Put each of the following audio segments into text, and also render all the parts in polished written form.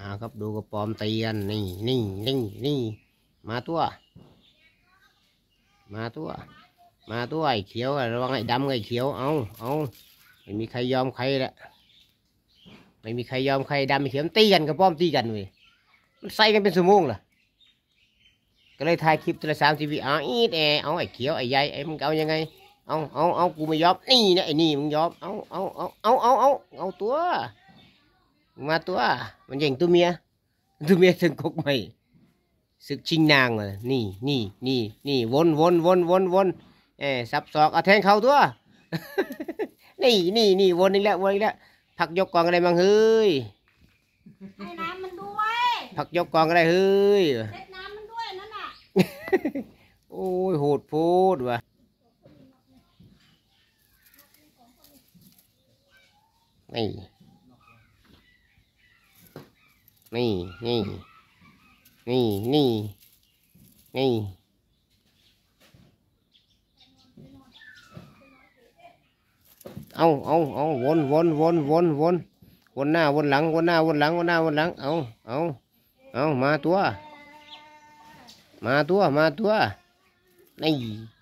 ครับดูกระปอมตีกันนี่มาตัวไอ้เขียวระวังไอ้ดำไอ้เขียวเอาไม่มีใครยอมใครละไม่มีใครยอมใครดำไอ้เขียวตีกันกระปอมตีกันเว้ยมันใส่กันเป็นชั่วโมงล่ะก็เลยถ่ายคลิปโทรศัพท์ทีวีอีดเอาไอ้เขียวไอ้ใหญ่ไอ้มึงเอายังไงเอากูไม่ยอมนี่นะไอ้นี่มึงยอมเอาตัวมาตัวมันแย่งตัวเมียถึงกกไม่ศึกชิงนางเลยนี่วนสับศอกเอาแทงเข้าตัว นี่วนอีกแล้วผักยกกองอะไรมั่งเฮ้ยให้น้ำมันด้วยผักยกกองอะไรเฮ้ยเช็ดน้ำมันด้วยนั่นน่ะโอ้ยโหดพูดว่ะนี่เอาวนหน้าวนหลังเอามาตัวนี่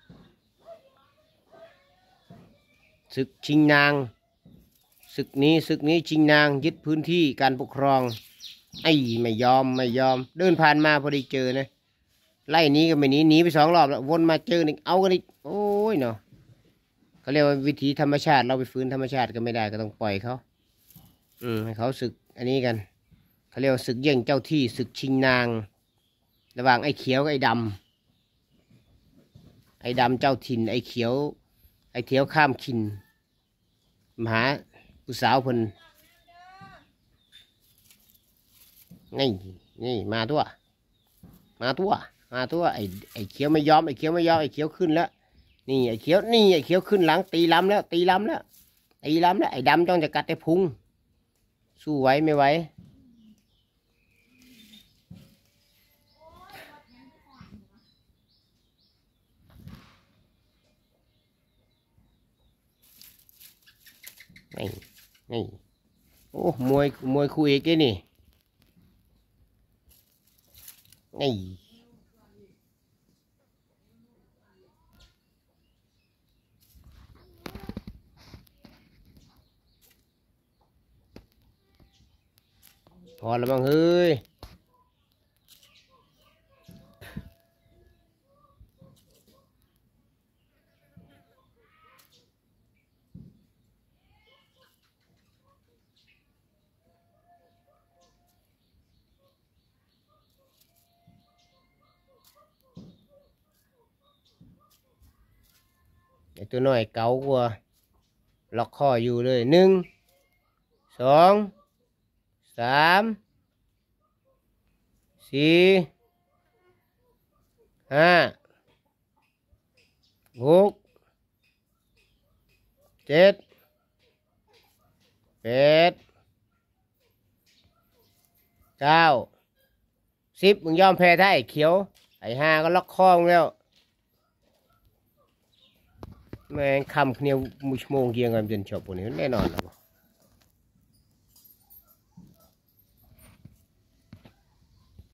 ศึกชิงนางศึกนี้ชิงนางยึดพื้นที่การปกครองไม่ยอมเดินผ่านมาพอดีเจอนะไล่หนีก็ไม่หนีไป2 รอบแล้ววนมาเจออีกเอากันอีกโอ้ยเนาะเขาเรียกว่าวิถีธรรมชาติเราไปฝืนธรรมชาติก็ไม่ได้ก็ต้องปล่อยเขาให้เขาศึกอันนี้กันเขาเรียกว่าศึกแย่งเจ้าที่ศึกชิงนางระหว่างไอ้เขียวกับไอ้ดำเจ้าถิ่นไอ้เขียวข้ามขินมหาผู้สาวเพิ่นนี่มาตัวไอ้เขียวไม่ยอมไอ้เขียวขึ้นแล้วนี่ไอ้เขียวขึ้นหลังตีลำแล้วไอ้ดำจ้องจะกัดไอ้พุงสู้ไหวไม่ไหวนี่โอ้มวยคู่เอกนี่พอแล้วมั้งเฮ้ยไอ้ตัวน้อยเก๋ากว่าล็อกคออยู่เลย1 2 3 4 5 6 7 8 9 10มึงยอมแพ้ถ้าไอ้เขียวไอ้5ก็ล็อกคอมึงแล้วแม่งคำเนียวมุชโมงเกียงกันจนจบวันนี้แน่นอน